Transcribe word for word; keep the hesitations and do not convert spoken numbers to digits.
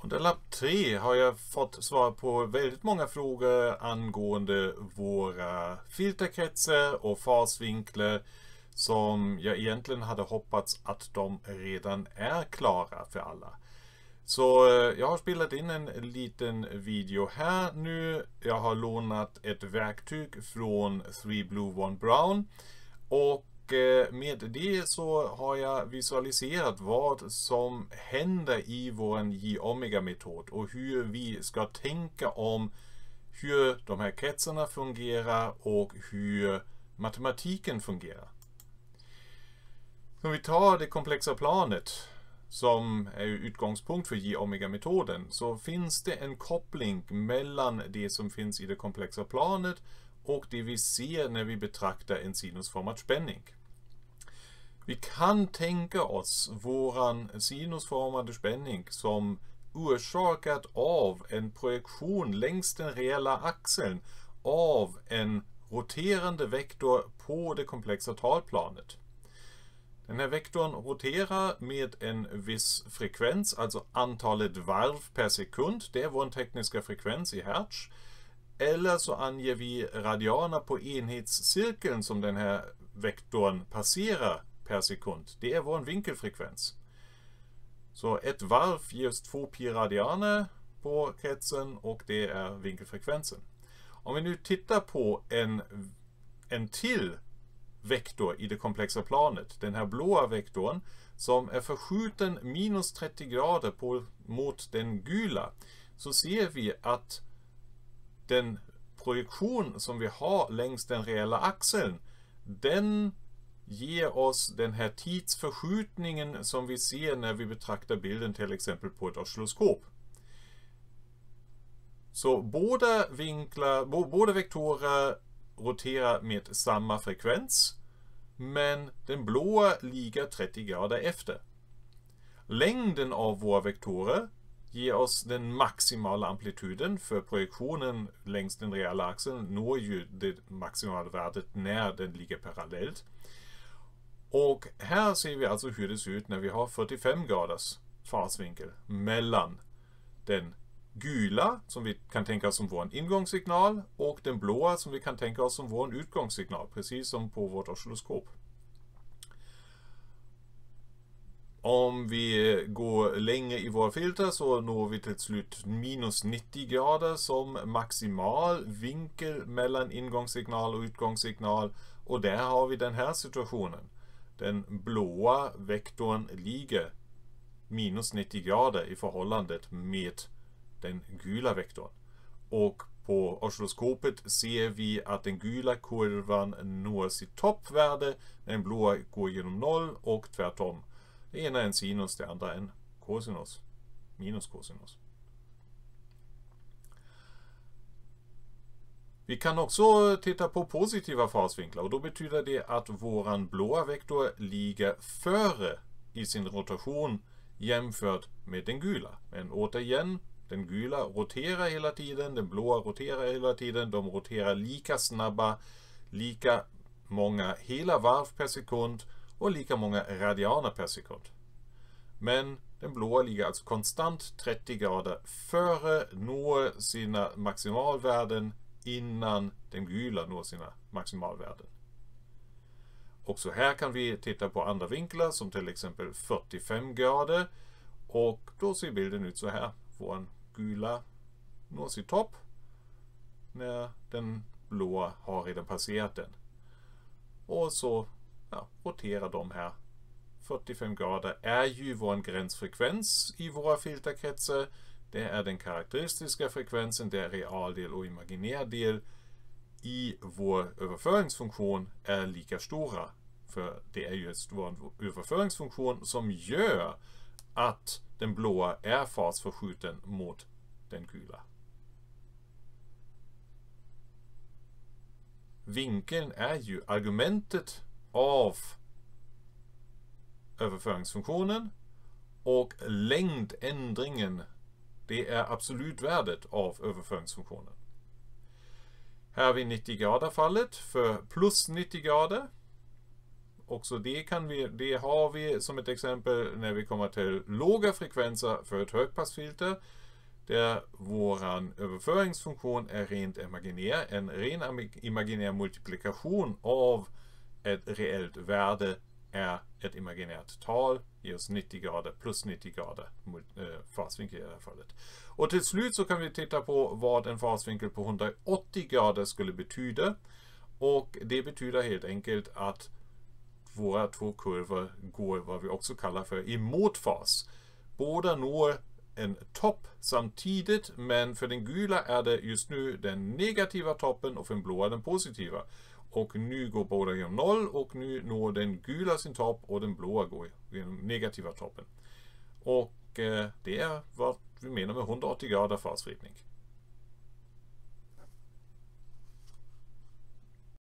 Under lapp tre har jag fått svar på väldigt många frågor angående våra filterkretsar och fasvinklar som jag egentligen hade hoppats att de redan är klara för alla. Så jag har spelat in en liten video här nu. Jag har lånat ett verktyg från three blue one brown och med det så har jag visualiserat vad som händer i vår J-omega-metod och hur vi ska tänka om hur de här kretsarna fungerar och hur matematiken fungerar. Om vi tar det komplexa planet som är utgångspunkt för J-omega-metoden, så finns det en koppling mellan det som finns i det komplexa planet och det vi ser när vi betraktar en sinusformad spänning. Vi kan tänka oss våran sinusformade spänning som orsakat av en projektion längs den reella axeln av en roterande vektor på det komplexa talplanet. Den här vektorn roterar med en viss frekvens, alltså antalet varv per sekund. Det är vår tekniska frekvens i hertz. Eller så anger vi radianer på enhetscirkeln som den här vektorn passerar per sekund. Det är vår vinkelfrekvens. Så ett varv ger oss två pi radianer på kretsen och det är vinkelfrekvensen. Om vi nu tittar på en, en till vektor i det komplexa planet, den här blåa vektorn som är förskjuten minus trettio grader på, mot den gula, så ser vi att den projektion som vi har längs den reella axeln, den ger oss den här tidsförskjutningen som vi ser när vi betraktar bilden till exempel på ett oscilloskop. Så båda vinklar, båda vektorer roterar med samma frekvens, men den blåa ligger trettio grader efter. Längden av våra vektorer ger oss den maximala amplituden, för projektionen längs den reella axeln når ju det maximala värdet när den ligger parallellt. Och här ser vi alltså hur det ser ut när vi har fyrtiofem graders fasvinkel mellan den gula som vi kan tänka oss som vår ingångssignal och den blåa som vi kan tänka oss som vår utgångssignal, precis som på vårt oscilloskop. Om vi går längre i våra filter så når vi till slut minus nittio grader som maximal vinkel mellan ingångssignal och utgångssignal, och där har vi den här situationen. Den blåa vektorn ligger minus nittio grader i förhållandet med den gula vektorn. Och på oscilloskopet ser vi att den gula kurvan når sitt toppvärde, den blåa går genom noll och tvärtom. Det ena är en sinus, det andra är en cosinus, minus cosinus. Vi kan också titta på positiva fasvinklar, och då betyder det att våran blåa vektor ligger före i sin rotation jämfört med den gula. Men återigen, den gula roterar hela tiden, den blåa roterar hela tiden, de roterar lika snabba, lika många hela varv per sekund och lika många radianer per sekund. Men den blåa ligger alltså konstant trettio grader före, når sina maximalvärden innan den gula når sina maximalvärden. Också här kan vi titta på andra vinklar som till exempel fyrtiofem grader, och då ser bilden ut så här. Vår gula når sin topp när den blåa har redan passerat den. Och så ja, roterar de här. fyrtiofem grader är ju vår gränsfrekvens i våra filterkretsar. Det är den karaktäristiska frekvensen, det är realdel och imaginär del i vår överföringsfunktion är lika stora. För det är ju vår överföringsfunktion som gör att den blåa är fasförskjuten mot den gula. Vinkeln är ju argumentet av överföringsfunktionen, och längdändringen, det är absolutvärdet av överföringsfunktionen. Här har vi nittio grader fallet för plus nittio grader, också det, kan vi, det har vi som ett exempel när vi kommer till låga frekvenser för ett högpassfilter, där våran överföringsfunktion är rent imaginär, en ren imaginär multiplikation av ett reellt värde är ett imaginärt tal, ger oss nittio grader plus nittio grader fasvinkel i det här fallet. Och till slut så kan vi titta på vad en fasvinkel på hundraåttio grader skulle betyda. Och det betyder helt enkelt att våra två kurvor går vad vi också kallar för i motfas. Båda når en topp samtidigt, men för den gula är det just nu den negativa toppen och för den blåa den positiva. Och nu går båda genom noll och nu når den gula sin topp och den blåa går genom negativa toppen. Och eh, det är vad vi menar med hundraåttio grader fasvridning.